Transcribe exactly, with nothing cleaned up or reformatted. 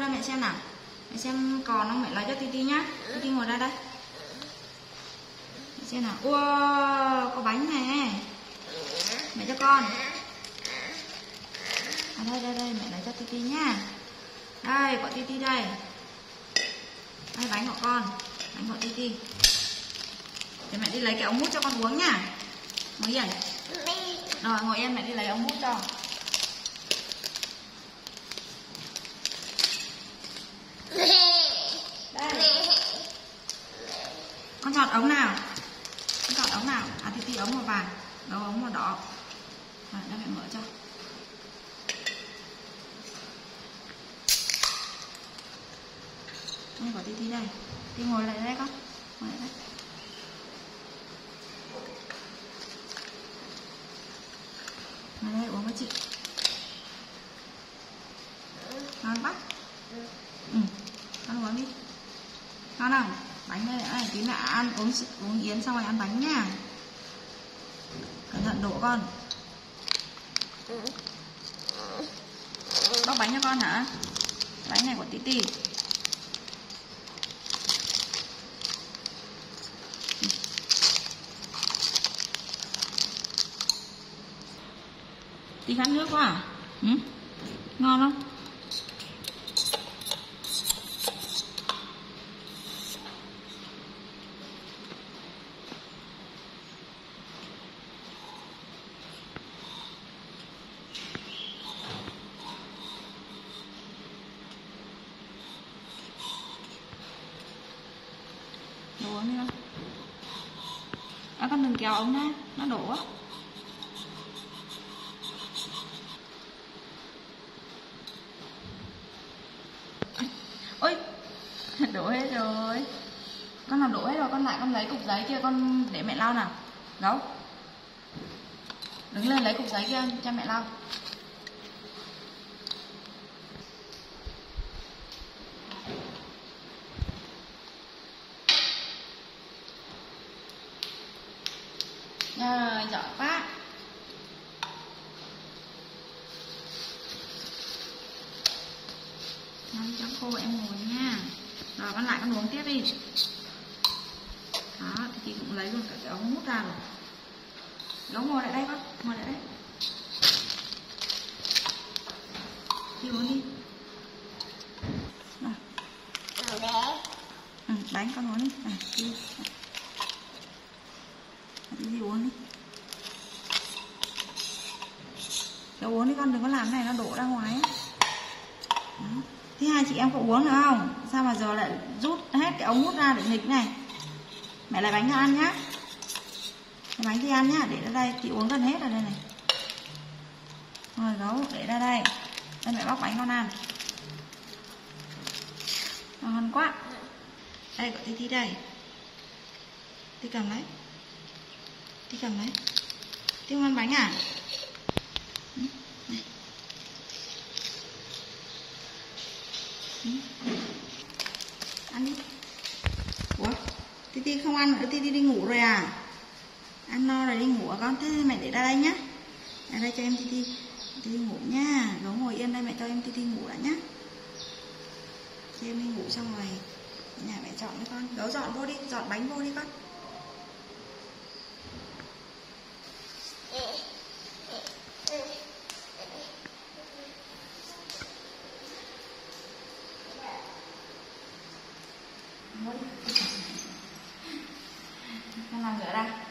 ra mẹ xem nào. Mẹ xem còn không, mẹ lấy cho TiTi nhá. TiTi ngồi ra đây. Mẹ xem nào. Wow, có bánh này. Mẹ cho con. À đây đây đây, mẹ lấy cho TiTi nhá. Đây, của TiTi đây. Đây bánh của con, bánh của TiTi. Để mẹ đi lấy cái ống hút cho con uống nhá. Ngồi yên. Rồi ngồi yên, mẹ đi lấy ống hút cho. Đây. Con chọn ống nào? Con chọn ống nào? À TiTi ống màu vàng, đâu ống màu đỏ. Rồi đây mẹ mở cho. Đây của TiTi đây. TiTi ngồi lại đây con. Ngồi lại đây. Ngồi đây uống với chị. Ngon bắp. Ừ. Con uống đi. Ngon không? Bánh đây này, tí nữa ăn uống uống yến xong rồi ăn bánh nha. Cẩn thận đổ con. Bóc bánh cho con hả? Bánh này của TiTi. Tí khát nước quá à? Ừ? Ngon không? Đồ uống đi con. À, con đừng kéo ống ra, nó đổ á. Ôi, đổ hết rồi. Con làm đổ hết rồi, con lại con lấy cục giấy kia con để mẹ lau nào. Gấu. Đứng lên lấy cục giấy kia cho mẹ lau. Rồi, giỏi quá. Năm cho khô em ngồi nha. Rồi con lại con uống tiếp đi. Đó, thì chị cũng lấy luôn cả cái ống hút ra rồi. Gấu ngồi lại đây con, ngồi lại đây. Chị uống đi. Rồi. Ừ, bánh con uống đi. Này, đi. Đi, đi uống đi. Cháu uống đi con, đừng có làm cái này nó đổ ra ngoài á. Thế hai chị em có uống được không? Sao mà giờ lại rút hết cái ống hút ra để nghịch này. Mẹ lấy bánh cho ăn nhá. Lấy bánh đi ăn nhá, để ra đây, chị uống gần hết rồi đây này. Rồi gấu, để ra đây. Đây mẹ bóc bánh con ăn. Ngon quá. Đây của TiTi đây. TiTi cầm lấy. TiTi cầm lấy. TiTi không ăn bánh à? Ừ, này. Ừ. Ăn đi. Ủa? TiTi không ăn nữa, TiTi đi ngủ rồi à? Ăn no rồi đi ngủ à con? Thế mẹ để ra đây nhá. Ra đây cho em TiTi. TiTi ngủ nha. Gấu ngồi yên đây, mẹ cho em TiTi ngủ đã nhá. Cho em đi ngủ xong rồi nhà mẹ chọn với con. Gấu dọn vô đi, dọn bánh vô đi con. Con làm rửa ra.